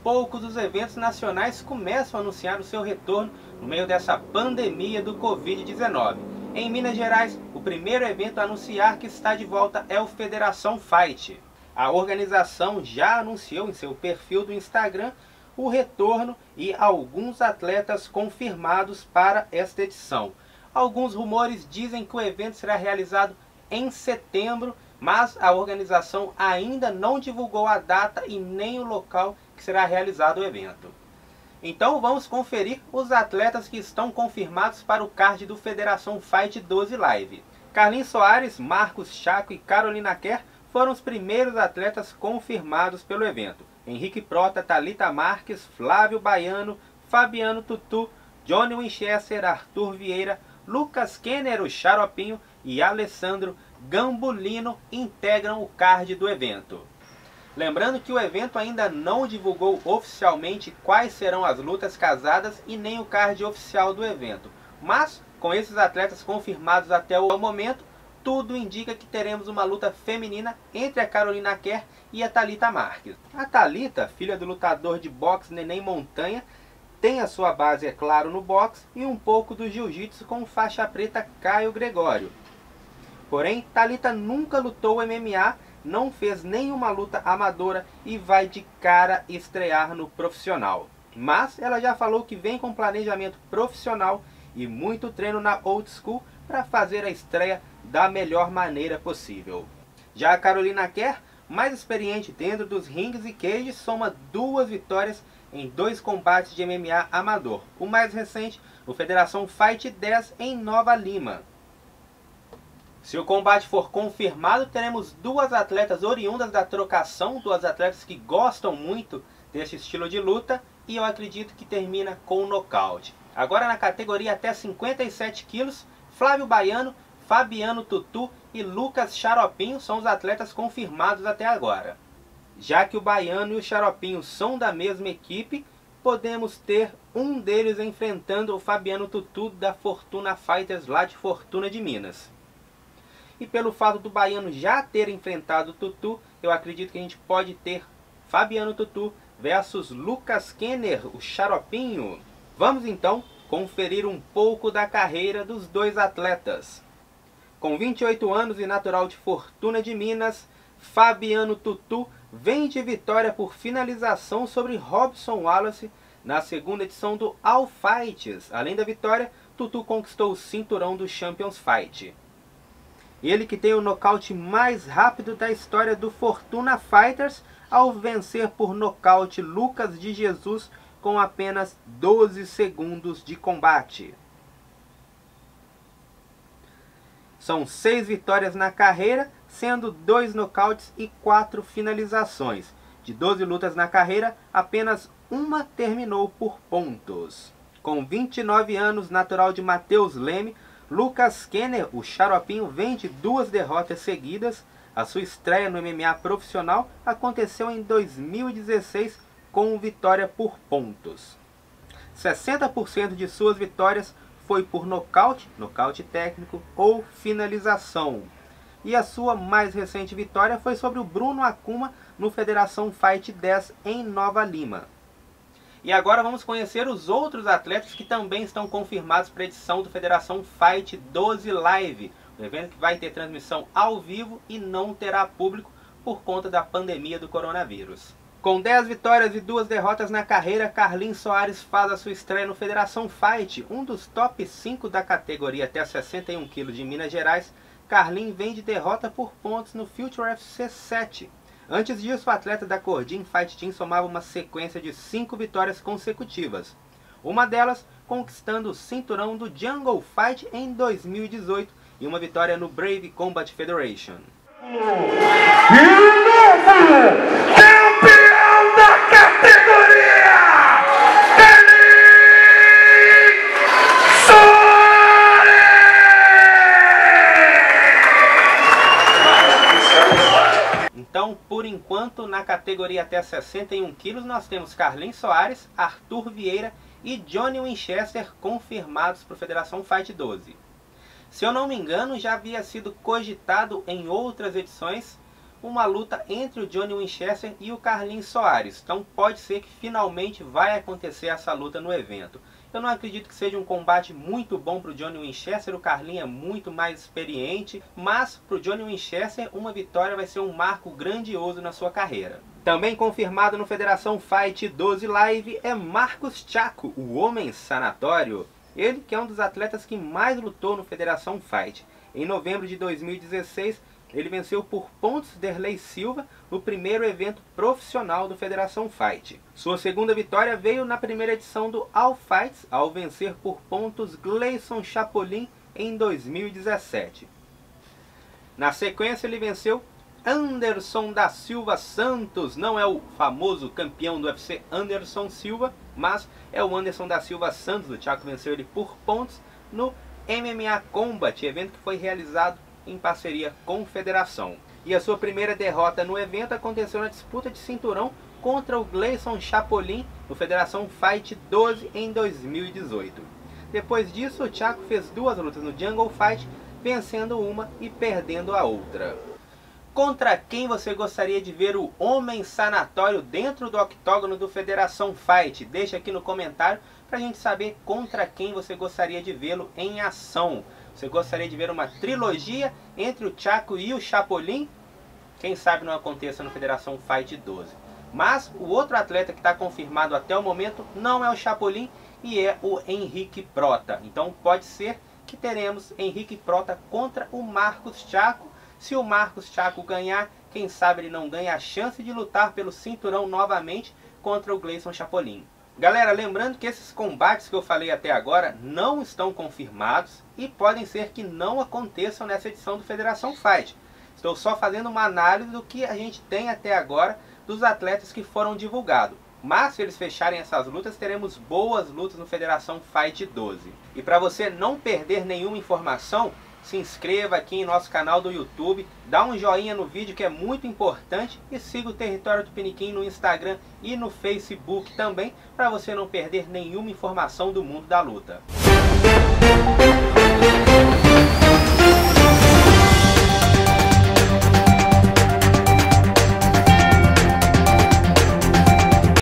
poucos os eventos nacionais começam a anunciar o seu retorno no meio dessa pandemia do Covid-19. Em Minas Gerais, o primeiro evento a anunciar que está de volta é o Federação Fight. A organização já anunciou em seu perfil do Instagram o retorno e alguns atletas confirmados para esta edição. Alguns rumores dizem que o evento será realizado em setembro, mas a organização ainda não divulgou a data e nem o local que será realizado o evento. Então vamos conferir os atletas que estão confirmados para o card do Federação Fight 12 Live. Carlinhos Soares, Marcos Chaco e Carolina Kerr foram os primeiros atletas confirmados pelo evento. Henrique Prota, Thalita Marques, Flávio Baiano, Fabiano Tutu, Johnny Winchester, Arthur Vieira, Lucas Kenner, o Xaropinho e Alessandro Gambulino integram o card do evento. Lembrando que o evento ainda não divulgou oficialmente quais serão as lutas casadas e nem o card oficial do evento. Mas, com esses atletas confirmados até o momento, tudo indica que teremos uma luta feminina entre a Carolina Kerr e a Thalita Marques. A Thalita, filha do lutador de boxe Neném Montanha, tem a sua base, é claro, no boxe e um pouco do jiu-jitsu com o faixa preta Caio Gregório. Porém, Thalita nunca lutou MMA, não fez nenhuma luta amadora e vai de cara estrear no profissional. Mas ela já falou que vem com planejamento profissional e muito treino na Old School para fazer a estreia da melhor maneira possível. Já a Carolina Kerr, mais experiente dentro dos rings e cages, soma 2 vitórias em 2 combates de MMA amador. O mais recente, o Federação Fight 10 em Nova Lima. Se o combate for confirmado, teremos 2 atletas oriundas da trocação, 2 atletas que gostam muito desse estilo de luta, e eu acredito que termina com um nocaute. Agora na categoria até 57 quilos, Flávio Baiano, Fabiano Tutu e Lucas Xaropinho são os atletas confirmados até agora. Já que o Baiano e o Xaropinho são da mesma equipe, podemos ter um deles enfrentando o Fabiano Tutu da Fortuna Fighters lá de Fortuna de Minas. E pelo fato do Baiano já ter enfrentado o Tutu, eu acredito que a gente pode ter Fabiano Tutu versus Lucas Kenner, o Xaropinho. Vamos então conferir um pouco da carreira dos 2 atletas. Com 28 anos e natural de Fortuna de Minas, Fabiano Tutu vem de vitória por finalização sobre Robson Wallace na segunda edição do All Fights. Além da vitória, Tutu conquistou o cinturão do Champions Fight. Ele que tem o nocaute mais rápido da história do Fortuna Fighters ao vencer por nocaute Lucas de Jesus com apenas 12 segundos de combate. São 6 vitórias na carreira, sendo 2 nocautes e 4 finalizações. De 12 lutas na carreira, apenas uma terminou por pontos. Com 29 anos, natural de Mateus Leme, Lucas Kenner, o Xaropinho, vem de 2 derrotas seguidas. A sua estreia no MMA profissional aconteceu em 2016 com vitória por pontos. 60% de suas vitórias foi por nocaute, nocaute técnico ou finalização. E a sua mais recente vitória foi sobre o Bruno Akuma no Federação Fight 10 em Nova Lima. E agora vamos conhecer os outros atletas que também estão confirmados para a edição do Federação Fight 12 Live. Um evento que vai ter transmissão ao vivo e não terá público por conta da pandemia do coronavírus. Com 10 vitórias e 2 derrotas na carreira, Carlinhos Soares faz a sua estreia no Federação Fight, um dos top 5 da categoria até 61 kg de Minas Gerais. Carlinhos vem de derrota por pontos no Future UFC 7. Antes disso, o atleta da Cordin Fight Team somava uma sequência de 5 vitórias consecutivas. Uma delas conquistando o cinturão do Jungle Fight em 2018 e uma vitória no Brave Combat Federation. Campeão da categoria! Então, por enquanto, na categoria até 61 kg, nós temos Carlinhos Soares, Arthur Vieira e Johnny Winchester confirmados para a Federação Fight 12. Se eu não me engano, já havia sido cogitado em outras edições uma luta entre o Johnny Winchester e o Carlinhos Soares. Então pode ser que finalmente vai acontecer essa luta no evento. Eu não acredito que seja um combate muito bom para o Johnny Winchester, o Carlinhos é muito mais experiente, mas para o Johnny Winchester uma vitória vai ser um marco grandioso na sua carreira. Também confirmado no Federação Fight 12 Live é Marcos Chaco, o Homem Sanatório. Ele que é um dos atletas que mais lutou no Federação Fight. Em novembro de 2016, ele venceu por pontos Derlei Silva no primeiro evento profissional do Federação Fight. Sua segunda vitória veio na primeira edição do All Fights, ao vencer por pontos Gleison Chapolin em 2017. Na sequência ele venceu Anderson da Silva Santos, não é o famoso campeão do UFC Anderson Silva, mas é o Anderson da Silva Santos. O Chaco venceu ele por pontos no MMA Combat, evento que foi realizado em parceria com a Federação. E a sua primeira derrota no evento aconteceu na disputa de cinturão contra o Gleison Chapolin no Federação Fight 12 em 2018. Depois disso, o Chaco fez duas lutas no Jungle Fight, vencendo uma e perdendo a outra. Contra quem você gostaria de ver o Homem Sanatório dentro do octógono do Federação Fight? Deixa aqui no comentário para a gente saber contra quem você gostaria de vê-lo em ação. Você gostaria de ver uma trilogia entre o Chaco e o Chapolin? Quem sabe não aconteça no Federação Fight 12. Mas o outro atleta que está confirmado até o momento não é o Chapolin e é o Henrique Prota. Então pode ser que teremos Henrique Prota contra o Marcos Chaco. Se o Marcos Chaco ganhar, quem sabe ele não ganha a chance de lutar pelo cinturão novamente contra o Gleison Chapolin. Galera, lembrando que esses combates que eu falei até agora não estão confirmados e podem ser que não aconteçam nessa edição do Federação Fight. Estou só fazendo uma análise do que a gente tem até agora dos atletas que foram divulgados. Mas se eles fecharem essas lutas, teremos boas lutas no Federação Fight 12. E para você não perder nenhuma informação, se inscreva aqui em nosso canal do YouTube, dá um joinha no vídeo que é muito importante e siga o Território Tupiniquim no Instagram e no Facebook também, para você não perder nenhuma informação do mundo da luta.